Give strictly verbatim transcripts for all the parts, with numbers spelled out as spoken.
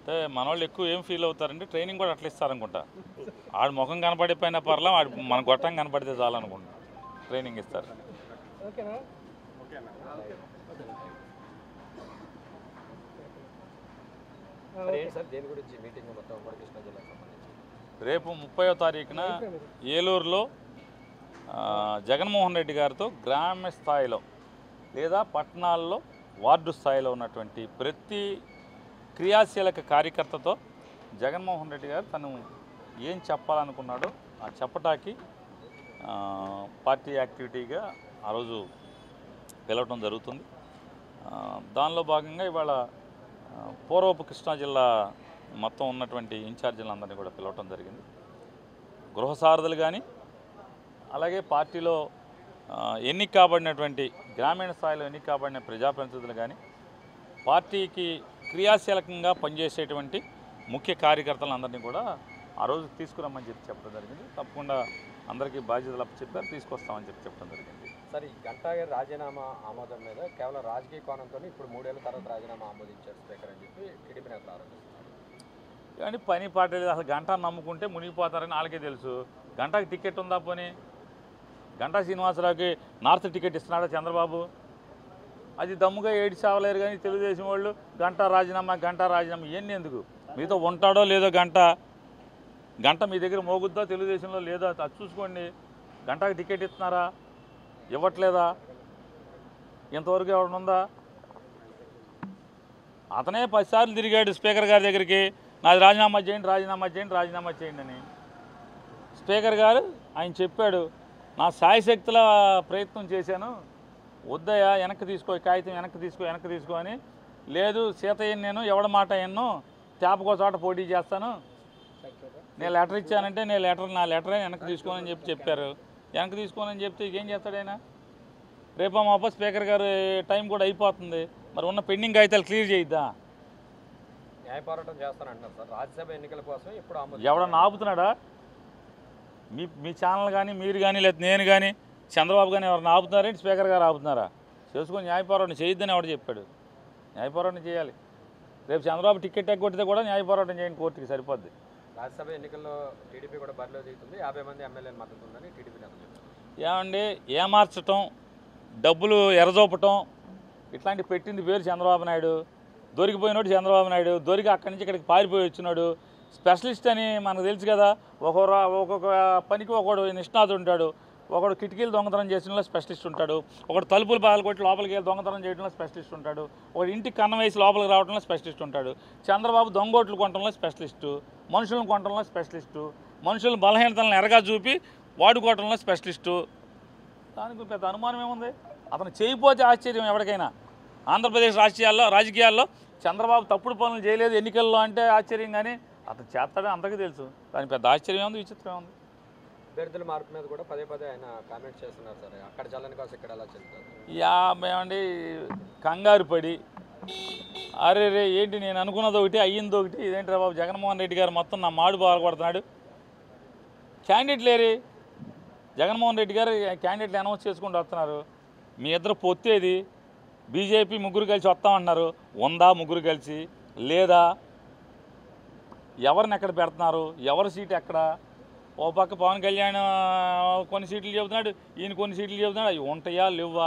అంటే మన వాళ్ళు ఎక్కువ ఏం ఫీల్ అవుతారంటే ట్రైనింగ్ కూడా అట్లా ఇస్తారనుకుంటా. ఆడు ముఖం కనపడిపోయినా పర్లా, ఆడు మన గొట్టం కనపడితే చాలనుకుంటా ట్రైనింగ్ ఇస్తారు. రేపు ముప్పయో తారీఖున ఏలూరులో జగన్మోహన్ రెడ్డి గారితో గ్రామ స్థాయిలో లేదా పట్టణాల్లో వార్డు స్థాయిలో ఉన్నటువంటి ప్రతి క్రియాశీలక కార్యకర్తతో జగన్మోహన్ రెడ్డి గారు తను ఏం చెప్పాలనుకున్నాడో ఆ చెప్పటానికి పార్టీ యాక్టివిటీగా ఆ రోజు పిలవటం జరుగుతుంది. దానిలో భాగంగా ఇవాళ పూర్వపు కృష్ణా జిల్లా మొత్తం ఉన్నటువంటి ఇన్ఛార్జీలందరినీ కూడా పిలవటం జరిగింది. గృహ సారథులు కానీ అలాగే పార్టీలో ఎన్నిక కాబడినటువంటి గ్రామీణ స్థాయిలో ఎన్నిక కాబడిన ప్రజాప్రతినిధులు కానీ పార్టీకి క్రియాశీలకంగా పనిచేసేటువంటి ముఖ్య కార్యకర్తలందరినీ కూడా ఆ రోజు తీసుకురమ్మని చెప్పి చెప్పడం జరిగింది. తప్పకుండా అందరికీ బాధ్యతలు అప్పు చెప్పారు, తీసుకొస్తామని చెప్పి చెప్పడం జరిగింది. సరే, ఈ గంటా గారి రాజీనామా ఆమోదం మీద కేవలం రాజకీయ కోణంతో ఇప్పుడు మూడేళ్ల తర్వాత రాజీనామా ఆమోదించారు స్పీకర్ అని చెప్పి టీడీపీ నేతలు ఆరోపిస్తున్నారు. కానీ పని పాట లేదు, అసలు గంటా నమ్ముకుంటే మునిగిపోతారని వాళ్ళకే తెలుసు. గంటాకి టికెట్ ఉందా? పోనీ గంటా శ్రీనివాసరావుకి నార్త్ టికెట్ ఇస్తున్నాడా చంద్రబాబు? అది దమ్ముగా ఏడి చావలేరు. కానీ తెలుగుదేశం వాళ్ళు గంటా రాజీనామా గంటా రాజీనామా ఇవన్నీ ఎందుకు? మీతో ఉంటాడో లేదో గంట గంట మీ దగ్గర మోగుద్దా తెలుగుదేశంలో లేదో అది చూసుకోండి. గంటకి టికెట్ ఇస్తున్నారా, ఇవ్వట్లేదా? ఇంతవరకు ఎవడుందా? అతనే పదిసార్లు తిరిగాడు స్పీకర్ గారి దగ్గరికి, నాది రాజీనామా చేయండి రాజీనామా చేయండి రాజీనామా చేయండి అని. స్పీకర్ గారు ఆయన చెప్పాడు, నా శాయశక్తుల ప్రయత్నం చేశాను, వద్దయ్యా వెనక్కి తీసుకో, కాగితం వెనక్కి తీసుకో వెనక్కి తీసుకో అని. లేదు సీతయ్యని నేను ఎవడ మాట ఎన్నో తేపకో చోట పోటీ చేస్తాను, నేను లెటర్ ఇచ్చానంటే నేను లెటర్ నా లెటరే వెనక్కి తీసుకోనని చెప్పి చెప్పారు. వెనక్కి తీసుకోనని చెప్తే ఏం చేస్తాడైనా? రేపో మాపో స్పీకర్ గారు టైం కూడా అయిపోతుంది, మరి ఉన్న పెండింగ్ కాగితాలు క్లియర్ చేయిద్దా? న్యాయ పోరాటం చేస్తానంటున్నారు సార్ రాజ్యసభ ఎన్నికల కోసం. ఇప్పుడు ఎవడన్నా ఆపుతున్నాడా? మీ మీ ఛానల్ కానీ మీరు కానీ లేదా నేను కానీ చంద్రబాబు కానీ ఎవరిని ఆపుతున్నారేంటి? స్పీకర్ గారు ఆపుతున్నారా? చేసుకొని న్యాయ పోరాటం చేయొద్దని ఎవడు చెప్పాడు? న్యాయ పోరాటం చేయాలి. రేపు చంద్రబాబు టికెట్ ఎగ్గొట్టితే కూడా న్యాయ పోరాటం చేయండి, కోర్టుకి సరిపోద్ది. రాజ్యసభ ఎన్నికల్లో టీడీపీ కూడా బరిలో దిగుతుంది, యాభై మంది ఎమ్మెల్యేలు మద్దతు ఉందని టీడీపీ నేతలు చెప్పారు. ఏమండి, ఏమార్చటం, డబ్బులు ఎర్రజోపటం ఇట్లాంటి పెట్టింది పేరు చంద్రబాబు నాయుడు. దొరికిపోయినాడు చంద్రబాబు నాయుడు, దొరికి అక్కడి నుంచి ఇక్కడికి పారిపోయి వచ్చినాడు. స్పెషలిస్ట్ అని మనకు తెలుసు కదా, ఒక్కొక్క ఒక్కొక్క పనికి ఒకడు నిష్ణాతుడు ఉంటాడు. ఒకడు కిటికీలు దొంగతనం చేయడంలో స్పెషలిస్ట్ ఉంటాడు, ఒకడు తలుపులు బాగా కొట్టి లోపలికి వెళ్ళి దొంగతనం చేయడంలో స్పెషలిస్ట్ ఉంటాడు, ఒకడు ఇంటికి కన్నం వేసి లోపలికి రావడంలో స్పెషలిస్ట్ ఉంటాడు. చంద్రబాబు దొంగోట్లు కొనడంలో స్పెషలిస్టు, మనుషులను కొనడంలో స్పెషలిస్టు, మనుషుల బలహీనతలను ఎరగా చూపి వాడుకోవడంలో స్పెషలిస్టు. దానికి పెద్ద అనుమానం ఏముంది? అతను చేయకపోతే ఆశ్చర్యం ఎవరికైనా. ఆంధ్రప్రదేశ్ రాజకీయాల్లో రాజకీయాల్లో చంద్రబాబు తప్పుడు పనులు చేయలేదు ఎన్నికల్లో అంటే ఆశ్చర్యం, కానీ అతను చేస్తాడని అందరికీ తెలుసు. దానికి పెద్ద ఆశ్చర్యం ఉంది, విచిత్రం ఉంది. అభ్యర్థుల మార్పు మీద కూడా పదే పదే ఆయన కామెంట్స్ చేస్తున్నారు సార్. అక్కడ చల్లని కాసు ఇక్కడ ఎలా చెల్లుతారు? యా మేమండి కంగారు పడి అరే రే ఏంటి నేను అనుకున్నది ఒకటి అయ్యింది ఒకటి, ఇదేంటి బాబు జగన్మోహన్ రెడ్డి గారు మొత్తం నా మాడు బాగుపడుతున్నాడు. క్యాండిడేట్ లేరు, జగన్మోహన్ రెడ్డి గారు క్యాండిడేట్లు అనౌన్స్ చేసుకుంటూ వస్తున్నారు. మీ ఇద్దరు పొత్తేది, బీజేపీ ముగ్గురు కలిసి వస్తామంటున్నారు, ఉందా ముగ్గురు కలిసి లేదా? ఎవరిని ఎక్కడ పెడుతున్నారు, ఎవరి సీటు ఎక్కడ? ఓ పక్క పవన్ కళ్యాణ్ కొన్ని సీట్లు చెబుతున్నాడు, ఈయన కొన్ని సీట్లు చెబుతున్నాడు, అవి ఉంటాయా లేవా?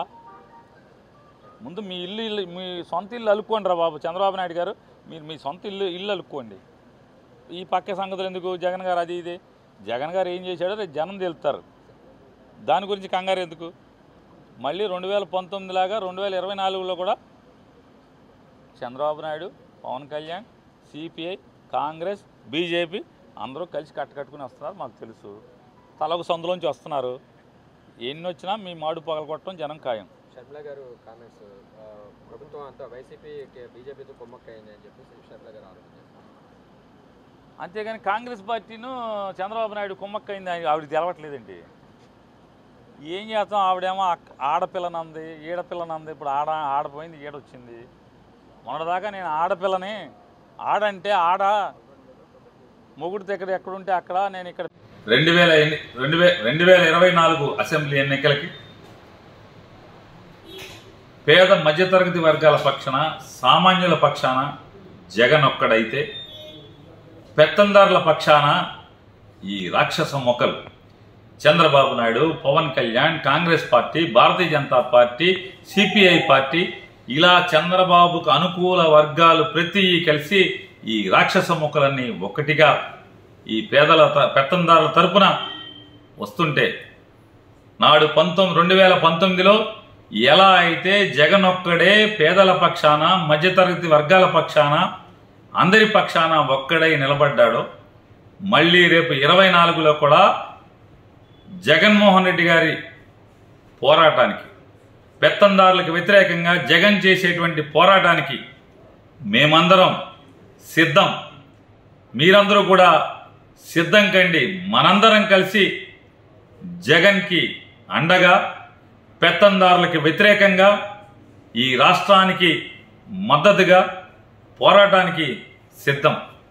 ముందు మీ ఇల్లు ఇల్లు మీ సొంత ఇల్లు అలుక్కోండి రా బాబు. చంద్రబాబు నాయుడు గారు మీరు మీ సొంత ఇల్లు ఇల్లు అలుక్కోండి. ఈ పక్క సంగతులు ఎందుకు? జగన్ గారు అది ఇది, జగన్ గారు ఏం చేశాడో రేపు జనం తెలుస్తారు, దాని గురించి కంగారు ఎందుకు? మళ్ళీ రెండు వేల పంతొమ్మిది లాగా రెండు వేల ఇరవై నాలుగులో కూడా చంద్రబాబు నాయుడు, పవన్ కళ్యాణ్, సిపిఐ, కాంగ్రెస్, బీజేపీ అందరూ కలిసి కట్టకట్టుకుని వస్తున్నారు. మాకు తెలుసు, తలకు సందులోంచి వస్తున్నారు. ఎన్ని వచ్చినా మీ మాడు పగలగొట్టడం జనం ఖాయం. షర్మిల గారు కామెంట్స్, ప్రభుత్వం అంతా వైసీపీ బీజేపీతో కుమ్మక్కైంది అని చెప్పేసి షర్మిల గారు ఆరోపించారు. అంతేగాని కాంగ్రెస్ పార్టీను చంద్రబాబు నాయుడు కుమ్మక్కైంది ఆవిడకి తెలవట్లేదండి. ఏం చేస్తాం? ఆవిడేమో ఆడపిల్లనంది, ఈడపిల్లనంది, ఇప్పుడు ఆడ ఆడపోయింది, ఈడొచ్చింది. మొన్నటిదాకా నేను ఆడపిల్లని, ఆడంటే ఆడ, మొగుడు దగ్గర ఎక్కడుంటే అక్కడ, నేను ఇక్కడ. రెండు వేల రెండు వే రెండు వేల ఇరవై నాలుగు అసెంబ్లీ ఎన్నికలకి పేద మధ్యతరగతి వర్గాల పక్షాన, సామాన్యుల పక్షాన జగన్ ఒక్కడైతే పెత్తందారుల పక్షాన ఈ రాక్షస మొక్కలు Chandrababu Naidu, Pawan Kalyan, Congress party, Bharatiya Janata party, CPI party, ఇలా చంద్రబాబుకు అనుకూల వర్గాలు ప్రతి కలిసి ఈ రాక్షస మొక్కలన్నీ ఒక్కటిగా ఈ పేదల పెత్తందారుల తరపున వస్తుంటే, నాడు పంతొమ్మిది రెండు వేల పంతొమ్మిదిలో ఎలా అయితే జగన్ ఒక్కడే పేదల పక్షాన, మధ్యతరగతి వర్గాల పక్షాన, అందరి పక్షాన ఒక్కడై నిలబడ్డాడో, మళ్ళీ రేపు ఇరవై నాలుగులో కూడా జగన్మోహన్ రెడ్డి గారి పోరాటానికి, పెత్తందారులకు వ్యతిరేకంగా జగన్ చేసేటువంటి పోరాటానికి మేమందరం సిద్ధం. మీరందరూ కూడా సిద్ధం కండి. మనందరం కలిసి జగన్కి అండగా, పెత్తందారులకు వ్యతిరేకంగా, ఈ రాష్ట్రానికి మద్దతుగా పోరాటానికి సిద్ధం.